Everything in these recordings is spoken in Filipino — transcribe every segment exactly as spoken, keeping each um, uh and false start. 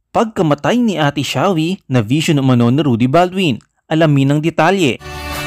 Pagkamatay ni Ate Shawi na vision umano ni Rudy Baldwin. Alamin ang detalye.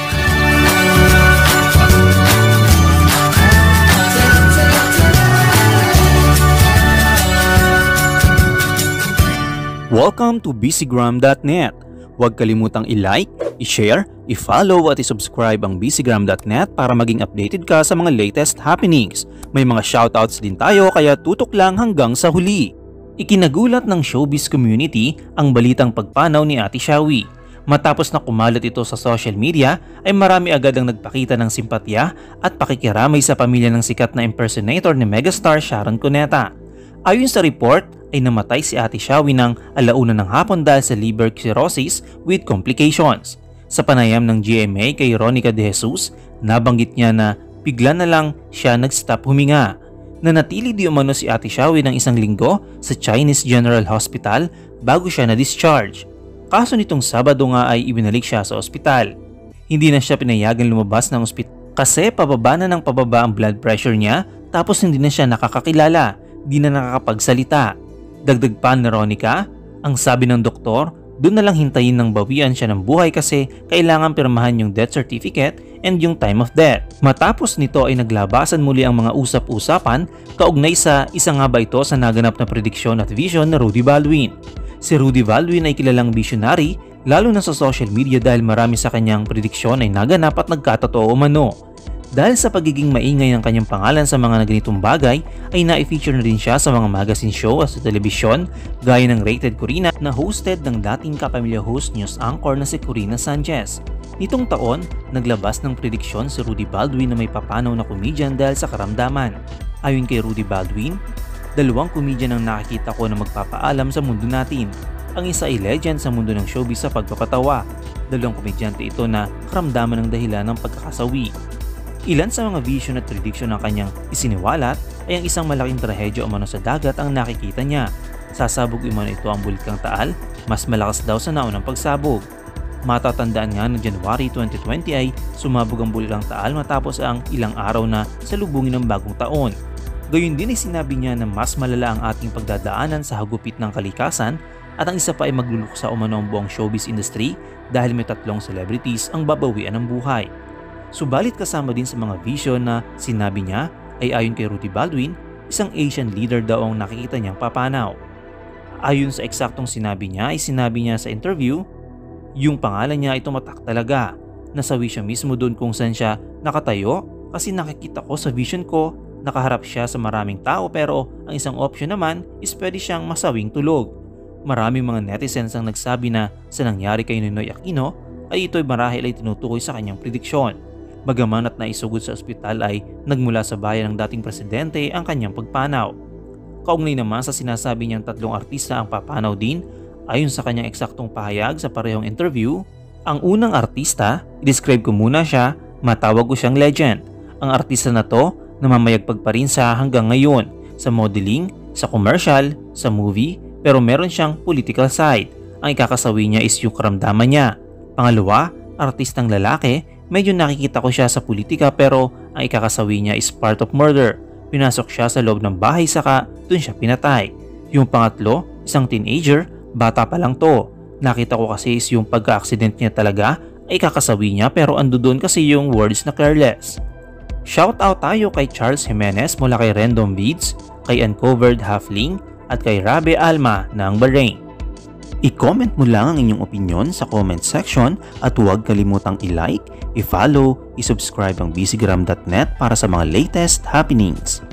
Welcome to busygram dot net. Huwag kalimutang i-like, i-share, i-follow at i-subscribe ang busygram dot net para maging updated ka sa mga latest happenings. May mga shoutouts din tayo kaya tutok lang hanggang sa huli. Ikinagulat ng showbiz community ang balitang pagpanaw ni Ate Shawi. Matapos na kumalat ito sa social media ay marami agad ang nagpakita ng simpatya at pakikiramay sa pamilya ng sikat na impersonator ni megastar Sharon Cuneta. Ayon sa report ay namatay si Ate Shawi ng alauna ng hapon dahil sa liver cirrhosis with complications. Sa panayam ng G M A kay Ronica De Jesus, nabanggit niya na bigla na lang siya nag-stop huminga. Nanatili di umano si Ate Shawi ng isang linggo sa Chinese General Hospital bago siya na-discharge. Kaso nitong Sabado nga ay ibinalik siya sa ospital. Hindi na siya pinayagan lumabas ng ospital kasi pababa na ng pababa ang blood pressure niya tapos hindi na siya nakakakilala, di na nakakapagsalita. Dagdag pa ni Ronica, ang sabi ng doktor, doon na lang hintayin ng bawian siya ng buhay kasi kailangan pirmahan yung death certificate and yung time of death. Matapos nito ay naglabasan muli ang mga usap-usapan kaugnay sa isa nga ba ito sa naganap na prediksyon at vision na Rudy Baldwin. Si Rudy Baldwin ay kilalang visionary lalo na sa social media dahil marami sa kanyang prediksyon ay naganap at nagkatotoo umano. Dahil sa pagiging maingay ng kanyang pangalan sa mga ganitong bagay ay na-feature na din siya sa mga magazine show at sa telebisyon gaya ng Rated Corina na hosted ng dating kapamilya host news anchor na si Corina Sanchez. Nitong taon, naglabas ng prediksyon si Rudy Baldwin na may papanaw na komedyan dahil sa karamdaman. Ayon kay Rudy Baldwin, dalawang komedyan ang nakikita ko na magpapaalam sa mundo natin. Ang isa ay legend sa mundo ng showbiz sa pagpapatawa. Dalawang komedyante ito na karamdaman ng dahilan ng pagkakasawi. Ilan sa mga vision at prediction ng kanyang isiniwalat ay ang isang malaking trahedya umano sa dagat ang nakikita niya. Sasabog umano ito ang Bulkang Taal, mas malakas daw sa naunang pagsabog. Matatandaan nga na January twenty twenty ay sumabog ang Bulkang Taal matapos ang ilang araw na salubungin ng bagong taon. Gayun din ay sinabi niya na mas malala ang ating pagdadaanan sa hagupit ng kalikasan at ang isa pa ay magluluksa umano ang buong showbiz industry dahil may tatlong celebrities ang babawian ng buhay. Subalit kasama din sa mga vision na sinabi niya ay ayon kay Rudy Baldwin, isang Asian leader daw ang nakikita niyang papanaw. Ayon sa eksaktong sinabi niya ay sinabi niya sa interview, yung pangalan niya ay tumatak talaga. Nasawi siya mismo doon kung saan siya nakatayo kasi nakikita ko sa vision ko, nakaharap siya sa maraming tao pero ang isang option naman is pwede siyang masawing tulog. Maraming mga netizens ang nagsabi na sa nangyari kay Noynoy Aquino ay ito'y marahil ay tinutukoy sa kanyang prediksyon. Bagaman at naisugod sa ospital ay nagmula sa bayan ng dating presidente ang kanyang pagpanaw. Kaugnay naman sa sinasabi niyang tatlong artista ang papanaw din, ayon sa kanyang eksaktong pahayag sa parehong interview, ang unang artista, i-describe ko muna siya, matawag ko siyang legend. Ang artista na to, namamayagpag pa rin sa hanggang ngayon, sa modeling, sa commercial, sa movie, pero meron siyang political side. Ang ikakasawi niya is yung karamdaman niya. Pangalawa, artistang lalaki, medyo nakikita ko siya sa politika pero ang ikakasawi niya is part of murder. Pinasok siya sa loob ng bahay saka dun siya pinatay. Yung pangatlo, isang teenager, bata pa lang to. Nakita ko kasi is yung pagka-accident niya talaga ay ikakasawi niya pero ando dun kasi yung words na careless. Shoutout tayo kay Charles Jimenez mula kay Random Beats, kay Uncovered Halfling at kay Rabe Alma ng Bahrain. I-comment mo lang ang inyong opinion sa comment section at huwag kalimutang i-like, i-follow, i-subscribe ang busygram dot net para sa mga latest happenings.